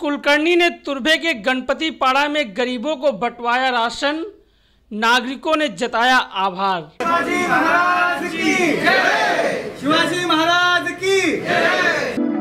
कुलकर्णी ने तुर्भे के गणपति पाड़ा में गरीबों को बंटवाया राशन, नागरिकों ने जताया आभार। शिवाजी महाराज की जय। शिवाजी महाराज की जय।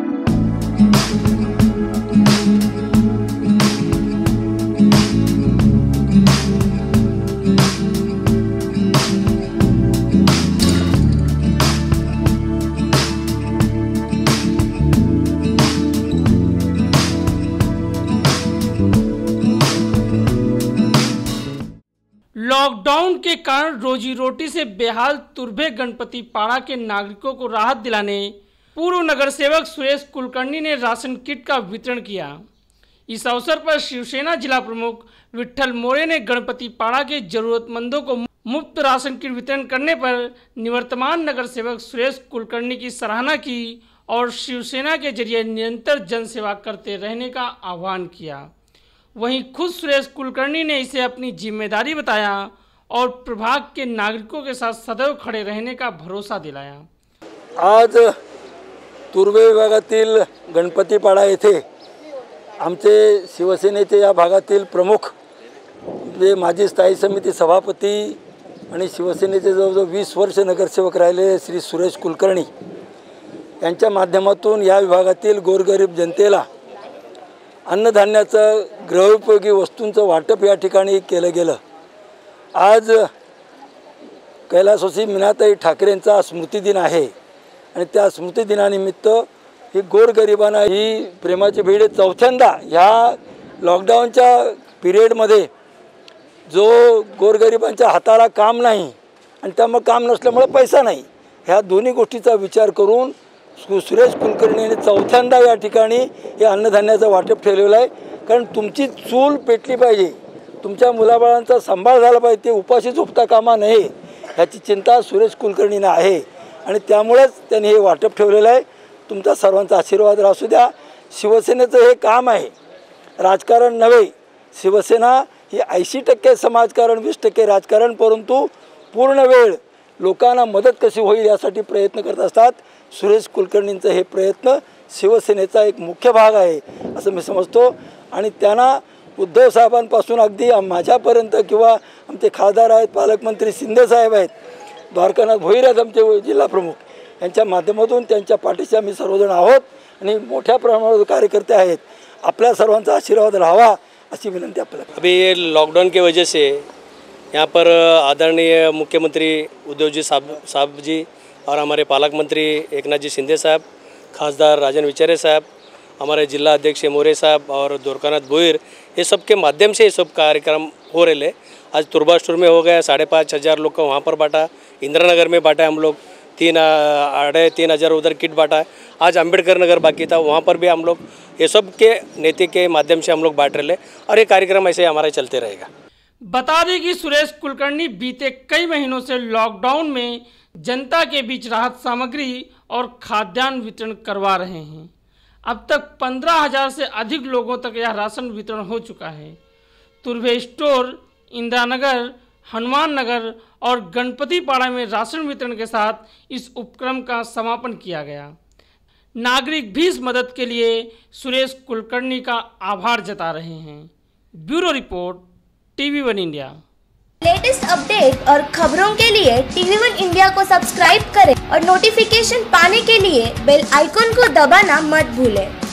लॉकडाउन के कारण रोजी रोटी से बेहाल तुर्भे गणपति पाड़ा के नागरिकों को राहत दिलाने पूर्व नगर सेवक सुरेश कुलकर्णी ने राशन किट का वितरण किया। इस अवसर पर शिवसेना जिला प्रमुख विठल मोरे ने गणपति पाड़ा के जरूरतमंदों को मुफ्त राशन किट वितरण करने पर निवर्तमान नगर सेवक सुरेश कुलकर्णी की सराहना की और शिवसेना के जरिए निरंतर जनसेवा करते रहने का आह्वान किया। वहीं खुद सुरेश कुलकर्णी ने इसे अपनी जिम्मेदारी बताया और प्रभाग के नागरिकों के साथ सदैव खड़े रहने का भरोसा दिलाया। आज तुर्भे विभागातील गणपतीपाडा येथे आमचे शिवसेनेचे या भागातील प्रमुख जे माजी स्थायी समिती सभापती आणि शिवसेनेचे जवळजवळ 20 वर्ष नगरसेवक राहिले श्री सुरेश कुलकर्णी यांच्या माध्यमातून या विभागातील गोरगरीब जनतेला अन्नधान्याचं गृहोपयोगी वस्तूंचं वाटप या ठिकाणी केलं गेलं। आज कैलासवासी मीनाताई ठाकरेंचा स्मृतिदिन आहे आणि त्या स्मृतिदिनानिमित्त ही गोरगरिबांना ही प्रेमाची भेट चौथ्यांदा ह्या लॉकडाऊनच्या पिरियडमध्ये जो गोरगरिबांच्या हाताला काम नाही आणि त्यामुळे काम नसल्यामुळे पैसा नाही, ह्या दोन्ही गोष्टीचा विचार करून सुरेश कुलकर्णी यांनी चौथ्यांदा या ठिकाणी हे अन्नधान्याचं वाटप ठेवलेलं आहे। कारण तुमची चूल पेटली पाहिजे, तुमच्या मुलाबाळांचा सांभाळ झाला पाहिजे, ते उपाशी झोपता कामा नये ह्याची चिंता सुरेश कुलकर्णींना आहे आणि त्यामुळेच त्यांनी हे वाटप ठेवलेलं आहे। तुमचा सर्वांचा आशीर्वाद असू द्या। शिवसेनेचं हे काम आहे, राजकारण नव्हे। शिवसेना ही 80% समाजकारण 20% राजकारण, परंतु पूर्ण वेळ लोकांना मदत कशी होईल यासाठी प्रयत्न करत असतात। सुरेश कुलकर्णींचा हे प्रयत्न शिवसेनेचा एक मुख्य भाग आहे असं मी समजतो आणि त्यांना उद्धव साहेबांपासून अगदी माझ्यापर्यंत किंवा आमचे खासदार आहेत, पालकमंत्री शिंदे साहेब आहेत, द्वारकानाथ भोईर आहेत आमचे जिल्हा प्रमुख, यांच्या माध्यमातून त्यांच्या पाठीशी आम्ही सर्वजण आहोत आणि मोठ्या प्रमाणावर कार्यकर्ते आहेत। आपल्या सर्वांचा आशीर्वाद राहावा अशी विनंती आपल्याला। अभी ये लॉकडाउन की वजह से यहाँ पर आदरणीय मुख्यमंत्री उद्धव जी साहब जी और हमारे पालक मंत्री एकनाथ जी शिंदे साहब, खासदार राजन विचारे साहब, हमारे जिला अध्यक्ष मोरे साहब और द्वारकानाथ भोईर, ये सब के माध्यम से ये सब कार्यक्रम हो रहे हैं। आज तुर्बा स्टोर में हो गया, 5,500 लोग को वहाँ पर बांटा, इंदिरा नगर में बांटा हम लोग, 3,500 उधर किट बांटा है। आज अम्बेडकर नगर बाकी था, वहाँ पर भी हम लोग ये सब के नेता के माध्यम से हम लोग बांट रहे हैं और ये कार्यक्रम ऐसे हमारा चलते रहेगा। बता दें कि सुरेश कुलकर्णी बीते कई महीनों से लॉकडाउन में जनता के बीच राहत सामग्री और खाद्यान्न वितरण करवा रहे हैं। अब तक 15,000 से अधिक लोगों तक यह राशन वितरण हो चुका है। तुर्भे स्टोर, इंदिरा नगर, हनुमान नगर और गणपति पाड़ा में राशन वितरण के साथ इस उपक्रम का समापन किया गया। नागरिक भी इस मदद के लिए सुरेश कुलकर्णी का आभार जता रहे हैं। Bureau report, TV1 India. Latest update और खबरों के लिए TV1 इंडिया को सब्सक्राइब करें और नोटिफिकेशन पाने के लिए बेल आइकॉन को दबाना मत भूलें।